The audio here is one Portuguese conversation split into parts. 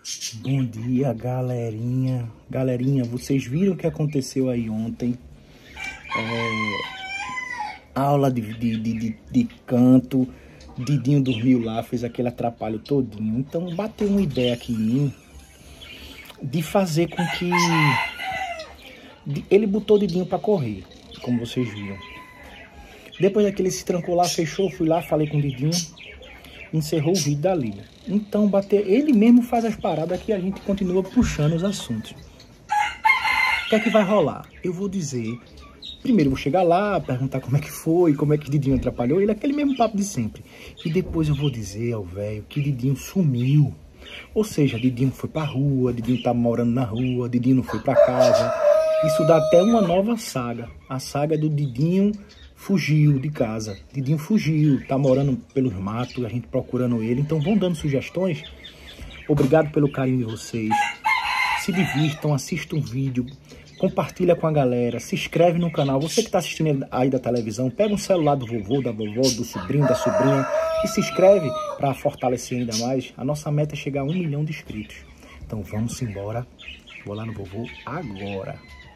Bom dia, galerinha. Galerinha, vocês viram o que aconteceu aí ontem? Aula de canto. Didinho dormiu lá, fez aquele atrapalho todinho. Então bateu uma ideia aqui em mim de fazer com que... Ele botou o Didinho pra correr, como vocês viram. Depois daquele se trancou lá, fechou, fui lá, falei com o Didinho, encerrou o vídeo dali. Então, ele mesmo faz as paradas que a gente continua puxando os assuntos. O que é que vai rolar? Eu vou dizer... Primeiro eu vou chegar lá, perguntar como é que foi, como é que Didinho atrapalhou ele, aquele mesmo papo de sempre. E depois eu vou dizer ao velho que Didinho sumiu. Ou seja, Didinho foi pra rua, Didinho tá morando na rua, Didinho não foi pra casa. Isso dá até uma nova saga. A saga do Didinho fugiu de casa. Didinho fugiu, tá morando pelos matos, a gente procurando ele. Então vão dando sugestões. Obrigado pelo carinho de vocês. Se divirtam, assistam um vídeo, compartilha com a galera, se inscreve no canal. Você que tá assistindo aí da televisão, pega um celular do vovô, da vovó, do sobrinho, da sobrinha e se inscreve para fortalecer ainda mais. A nossa meta é chegar a 1 milhão de inscritos. Então vamos embora. Vou lá no vovô agora.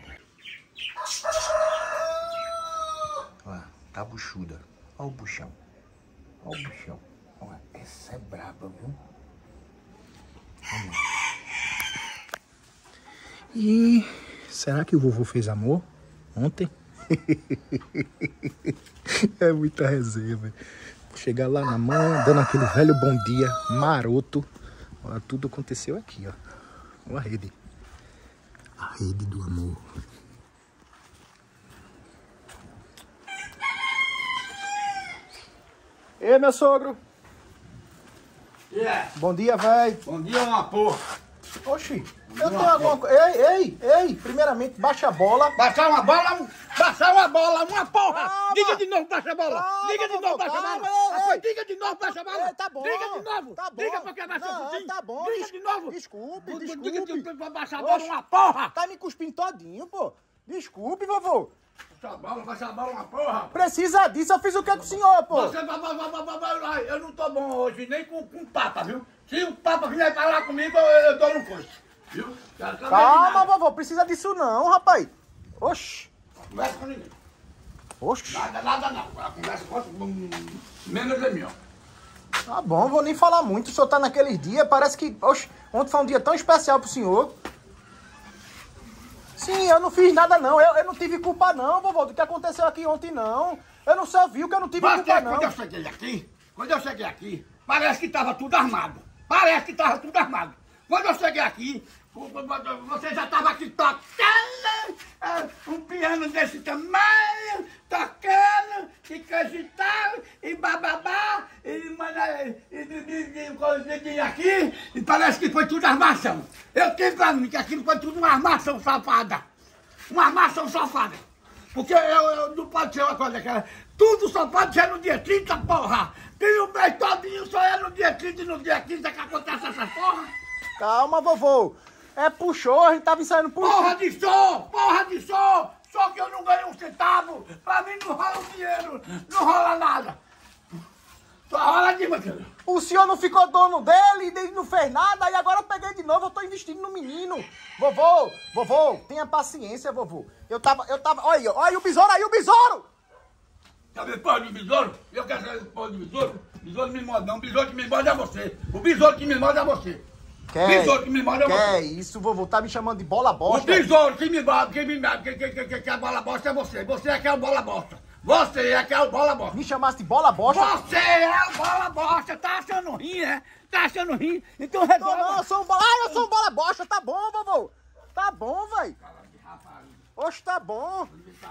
Olha, tá buchuda. Olha o buchão. Olha o buchão. Olha, essa é braba, viu? Vamos lá. E será que o vovô fez amor ontem? É muita resenha, velho. Chegar lá na mãe, dando aquele velho bom dia maroto. Olha, tudo aconteceu aqui, ó. Olha a rede. A rede do amor. Ei, meu sogro. Yeah. Bom dia, velho. Bom dia, uma porra. Oxi, eu tenho alguma coisa. Ei, primeiramente, baixa a bola. Baixar uma bola, uma porra! Diga de novo, baixa a bola! Diga de novo, baixa a bola! Diga de novo, baixa a bola! Tá bom. Diga de novo! Tá bom. Diga porque baixou o focinho! Tá bom. Diga de novo! Desculpe. Diga de novo pra baixar a bola, uma porra! Tá me cuspindo todinho, pô. Desculpe, vovô. Baixa a bola, uma porra! Precisa disso, eu fiz o que com o senhor, pô? Você vai, eu não tô bom hoje, nem com tapa, viu? Se o tapa vier falar comigo, eu dou no coice, viu? Calma, vovô, precisa disso não, rapaz. Oxi. Conversa com ninguém. Oxi. Nada não. A conversa menos é minha. Tá bom, vou nem falar muito. O senhor tá naqueles dias, parece que... Oxi, ontem foi um dia tão especial pro senhor. Sim, eu não fiz nada não. Eu não tive culpa não, vovô, do que aconteceu aqui ontem não. Eu não só vi que eu não tive culpa não. Quando eu cheguei aqui, parece que tava tudo armado. Quando eu cheguei aqui, você já estava aqui tocando um piano desse tamanho, tocando, e coisa e tal, e bababá, e coisinha aqui, e parece que foi tudo armação. Eu tive pra mim que aquilo foi tudo uma armação safada. Porque eu não pode ser uma coisa daquela. Tudo só pode ser no dia 30, porra! Tem o mês todinho, só é no dia 30 e no dia 15 é que acontece essas porra! Calma, vovô. É puxou, a gente tava ensaiando puxou. Porra de show! Só que eu não ganho um centavo! Pra mim não rola o dinheiro! Não rola nada! Só rola de você! O senhor não ficou dono dele, ele não fez nada, e agora eu peguei de novo, eu tô investindo no menino. Vovô, tenha paciência, vovô. Eu tava, olha o besouro aí, o besouro! Sabe porra de besouro? Eu quero saber porra de besouro? Besouro me morde não, o besouro que me morde é você. O besouro que me morde é você. Besouro que me morde é você. É isso, vovô, tá me chamando de bola bosta. O besouro que me morde, que a bola bosta é você. Você é que é o bola bosta. Você é que é o bola bosta. Me chamasse de bola bosta? Você é o bola bosta. Tá achando ruim, né? Tá achando ruim? Então resolve. Não, eu sou um bola bosta. Tá bom, vovô. Tá bom, véi. Oxe, tá bom.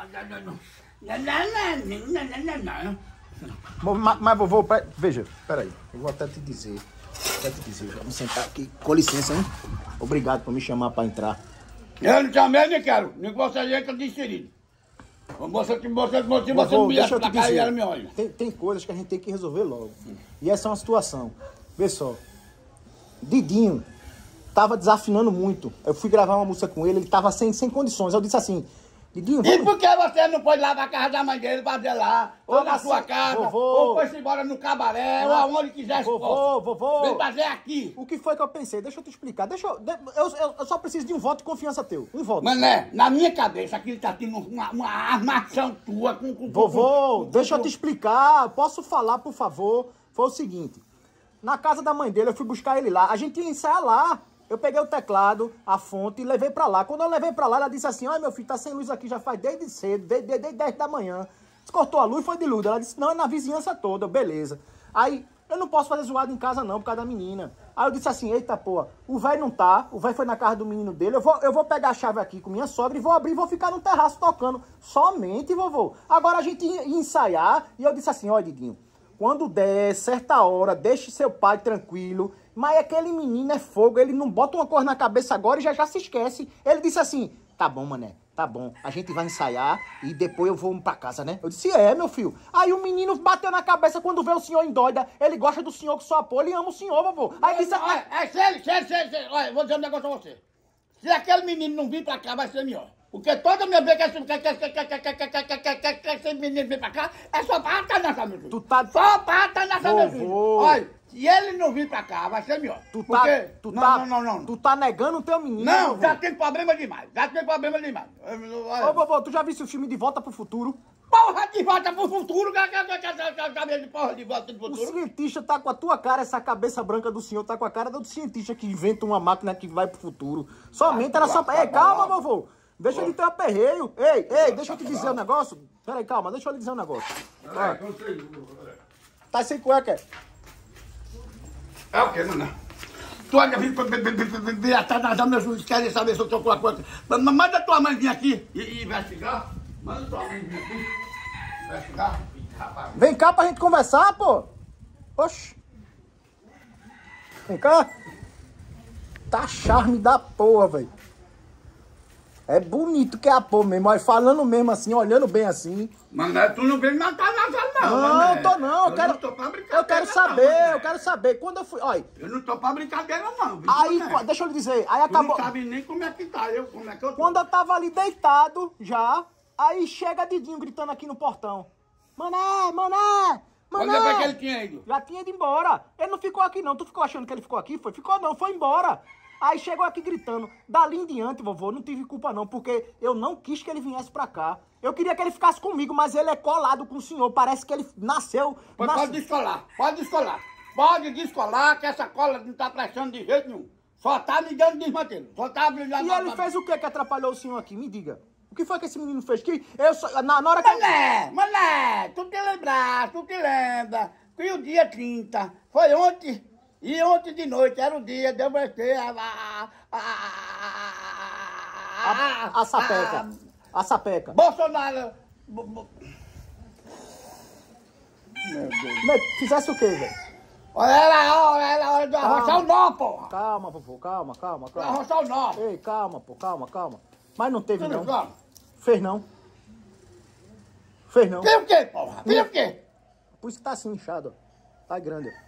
Mas vovô, veja, peraí. Eu vou até te dizer. Vamos sentar aqui. Com licença, hein? Obrigado por me chamar pra entrar. Eu não chamei, nem quero. Nem que você entra de inserido. Você não me deixa eu te cá e ela dizer. me olha. Tem coisas que a gente tem que resolver logo. E essa é uma situação. Vê só. Didinho tava desafinando muito. Eu fui gravar uma música com ele, ele tava sem condições. Eu disse assim, Didinho, E por que você não foi lá pra casa da mãe dele fazer lá? Ou na sua casa? Vovô. Ou foi-se embora no cabaré? Ou aonde quisesse. Vovô. Vem fazer aqui. O que foi que eu pensei? Deixa eu te explicar. Eu só preciso de um voto de confiança teu. Um voto. Mané, na minha cabeça aqui tá tendo uma armação tua com... Vovô, deixa eu te explicar. Posso falar, por favor? Foi o seguinte. Na casa da mãe dele, eu fui buscar ele lá. A gente ia ensaiar lá. Eu peguei o teclado, a fonte e levei pra lá. Quando eu levei pra lá, ela disse assim, olha meu filho, tá sem luz aqui já faz desde cedo, desde 10 da manhã. Cortou a luz, foi de luz. Ela disse, não, é na vizinhança toda, beleza. Aí, eu não posso fazer zoada em casa não, por causa da menina. Aí eu disse assim, eita porra, o velho não tá, o velho foi na casa do menino dele, eu vou pegar a chave aqui com minha sogra e vou abrir e vou ficar no terraço tocando. Somente, vovô. Agora a gente ia ensaiar e eu disse assim, ó Diguinho, quando der certa hora, deixe seu pai tranquilo. Mas aquele menino é fogo, ele não bota uma coisa na cabeça agora e já se esquece. Ele disse assim, tá bom, mané, tá bom, a gente vai ensaiar e depois eu vou pra casa, né? Eu disse, meu filho. Aí o menino bateu na cabeça quando vê o senhor endoida, ele gosta do senhor que só apoia, ele ama o senhor, vovô. Aí disse... Olha, vou dizer um negócio pra você. Se aquele menino não vir pra cá, vai ser melhor. Porque toda minha vez que esse menino vem pra cá, é só pra estar nessa, meu filho. Tu tá... Só pra estar nessa, meu filho. Olha, se ele não vir pra cá, vai ser melhor. Tu tá negando o teu menino, não, vovô. já tem problema demais. Ô, vovô, tu já viu o filme De Volta pro Futuro? Porra, de volta pro futuro, porra, de volta pro O futuro. cientista tá com a tua cara, essa cabeça branca do senhor tá com a cara do cientista que inventa uma máquina que vai pro futuro. Somente era só... Ei, calma, vovô. Deixa de ter aperreio. Ei, deixa eu te dizer um negócio. Peraí, calma, deixa eu lhe dizer um negócio. Tá sem cueca. É o quê, mano? Tu olha, vem atrás das meus juízes, querem saber se eu tô com a coisa. Manda tua mãe vir aqui e investigar. Manda tua mãe vir aqui. Investigar. Rapaz. Vem cá pra gente conversar, pô. Oxi. Vem cá. Tá charme da porra, velho. É bonito que é a porra mesmo, mas falando mesmo assim, olhando bem assim. Mané, tu não vem me matar nada não, Não, mané. tô não, Eu não tô pra brincadeira, eu quero saber, não, eu quero saber. Quando eu fui, olha... Eu não tô pra brincadeira não, viu, Aí, mané? deixa eu lhe dizer, aí Tu não acabou... sabe nem como é que tá, como é que eu tô. Quando eu tava ali deitado, já, aí chega Didinho gritando aqui no portão. Mané! Quando é que ele tinha ido? Já tinha ido embora. Ele não ficou aqui não, tu ficou achando que ele ficou aqui? Ficou não, foi embora. Aí chegou aqui gritando. Dali em diante, vovô, não tive culpa não, porque eu não quis que ele viesse pra cá. Eu queria que ele ficasse comigo, mas ele é colado com o senhor. Parece que ele nasceu... Pode descolar, que essa cola não tá prestando de jeito nenhum. Só tá me dando desmantelo. Só tá brilhando. E ele fez o que atrapalhou o senhor aqui? Me diga. O que foi que esse menino fez? Que eu só, na hora que... Mané, tu te lembra que o dia 30 foi ontem, e ontem de noite era o dia de eu meter a sapeca. A sapeca. Bolsonaro... Meu Deus. Fizesse o quê, velho? Olha ela, hora de arrochar o nó, porra. Calma, vovô, calma. Arrochar o nó. Ei, calma, pô, calma. Mas não teve, não. Calma. Fez não. Fez o quê, porra? Fez o quê? Por isso que tá assim, inchado, ó. Tá grande, ó.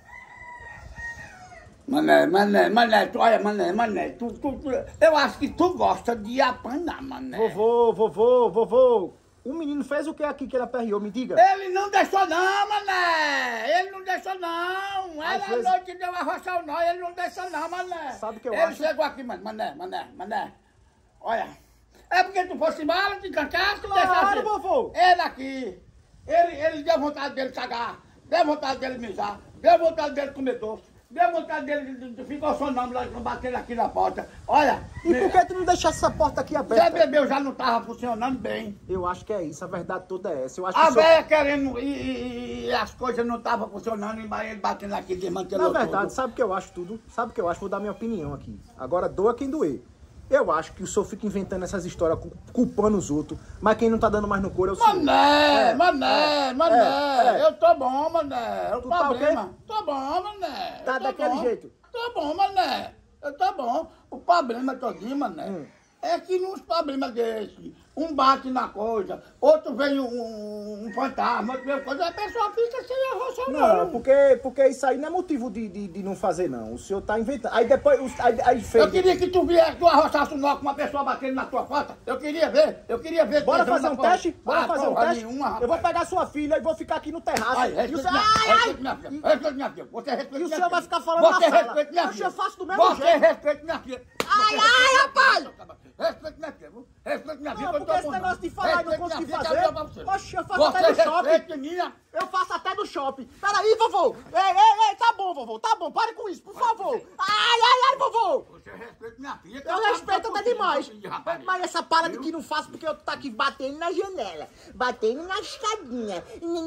Mané, tu olha, mané, tu, eu acho que tu gosta de apanhar, mané. Vovô, o menino fez o que aqui que ele aperreou, me diga? Ele não deixou não, mané, ele não deixou não. Ela à noite deu arrochar o nó, ele não deixou não, mané. Sabe o que eu Ele acho? chegou aqui, mané, olha, é porque tu fosse embora, te trancasse, tu Claro, deixasse. vovô. Ele aqui, ele deu vontade dele cagar, deu vontade dele mijar, deu vontade dele comer doce. Deu vontade dele de ficar sonâmbulo, batendo aqui na porta. Olha... E por que tu não deixasse essa porta aqui Já aberta? bebeu, já não estava funcionando bem. Eu acho que é isso, a verdade toda é essa. Eu acho que A velha querendo e as coisas não estavam funcionando, e ele batendo aqui, desmantelou Na verdade, tudo. sabe o que eu acho tudo? Sabe o que eu acho? Vou dar minha opinião aqui. Agora, doa quem doer. Eu acho que o senhor fica inventando essas histórias, culpando os outros, mas quem não tá dando mais no couro é o senhor. Mané, eu tô bom, mané. O Tu tá o quê? problema... Tô bom, mané. Tá daquele jeito? Tô bom, mané. Eu tô bom. O problema todinho, mané, É que nos problemas desse, um bate na coisa, outro vem um fantasma, outra coisa, a pessoa fica sem a roça, Não, porque isso aí não é motivo de não fazer, não. O senhor tá inventando. Aí depois, aí fez... Eu queria que tu viesse, tu arrochasse o nó com uma pessoa batendo na tua porta. Eu queria ver. Bora fazer um teste? Bora fazer um teste? Nenhuma, eu vou pegar sua filha e vou ficar aqui no terraço. Respeite minha filha. Você respeita E o minha senhor filha. vai ficar falando Você na sala. respeita minha filha. Eu faço do mesmo jeito. Você respeita minha filha. Ai, rapaz! Respeita minha filha. Respeita minha filha. Não, porque esse negócio de falar e não conseguir fazer... Oxe, eu faço Você até do shopping. respeita minha... Eu faço até do shopping. Peraí, vovô. Ei, tá bom, vovô. Tá bom, pare com isso, por favor. Ai, vovô. Você respeita minha filha. Eu respeito até demais. Mas essa para de que não faço porque eu tô aqui batendo na janela. Batendo na escadinha.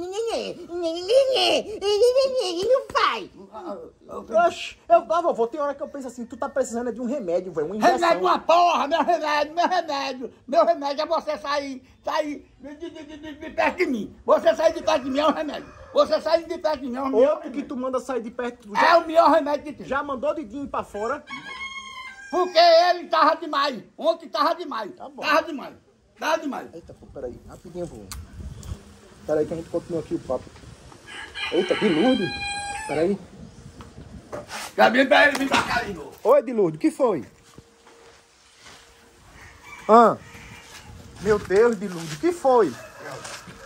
Não faz. Oxe, vovô, tem hora que eu penso assim, tu tá precisando de um remédio, velho, uma injeção. Remédio uma porra, meu remédio. Meu remédio é você sair de perto de mim. Você sair de perto de mim é um remédio. Você sair de perto de mim é um melhor Outro que tu manda sair de perto... É o melhor remédio que tem. Já mandou Didinho pra fora? Porque ele tava demais. Ontem tava demais. Tá bom. Tava demais. Eita, pô, peraí, rapidinho, vô. Peraí que a gente continua aqui o papo. Eita, de Lourdes. Peraí. Gabriel, pra ele vir pra cá de novo. Oi, Dilúrdio, o que foi? Meu Deus, Dilúrdio, o que foi?